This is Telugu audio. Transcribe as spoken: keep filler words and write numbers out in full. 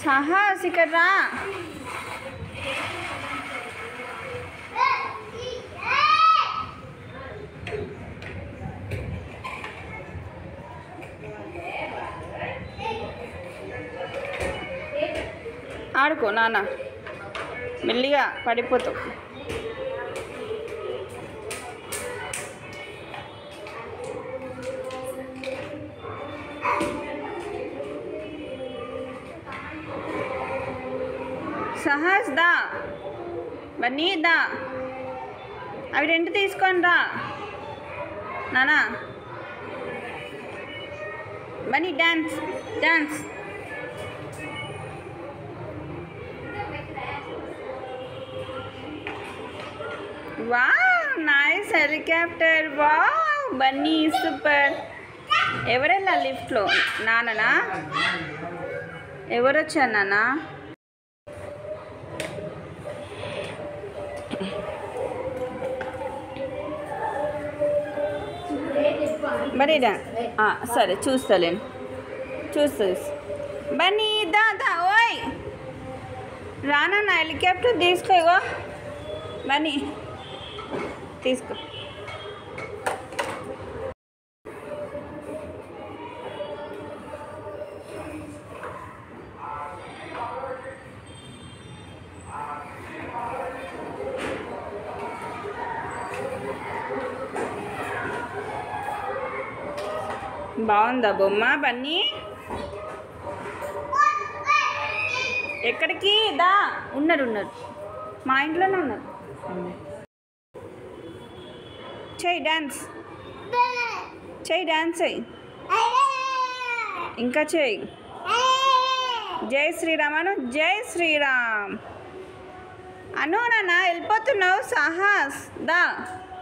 సాహస్ ఇక్కడ రా. ఆడుకో నాన్న, మెల్లిగా పడిపోతావు. సహస్ దా, బన్నీ దా, అవి రెండు తీసుకొని రా నానా. Bunny dance dance. Wow nice helicopter. Wow Bunny super. ఎవరెళ్ళా లిఫ్ట్లో? నాన్ననా? ఎవరు వచ్చారు నాన్న? బన్నీ డా, సరే చూస్తాలేను, చూస్తా. బన్నీ దా దా. ఓయ్ రానా, నా హెలికాప్టర్ తీసుకో. ఇగో బన్నీ తీసుకో. బాగుందా బొమ్మ బన్నీ? ఎక్కడికి దా? ఉన్నారు ఉన్నారు, మా ఇంట్లోనే ఉన్నారు. చెయ్యి డ్యాన్స్, చెయ్యి డ్యాన్స్ చెయ్యి, ఇంకా చెయ్యి. జై శ్రీరామ్ అను. జై శ్రీరామ్ అను. నాన్న వెళ్ళిపోతున్నావు. సాహస్ దా.